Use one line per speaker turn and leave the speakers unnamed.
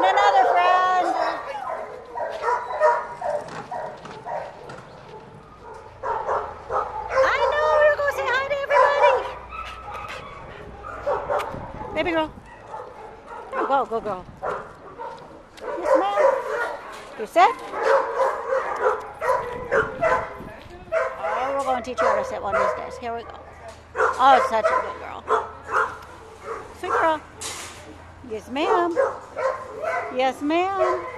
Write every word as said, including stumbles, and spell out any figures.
And another friend. I know, we're going to say hi to everybody. Baby girl. There, go, go, girl. Yes, ma'am. You sit? Oh, we're going to teach you how to sit one of these days. Here we go. Oh, such a good girl. Sweet girl. Yes, ma'am. Yes, ma'am.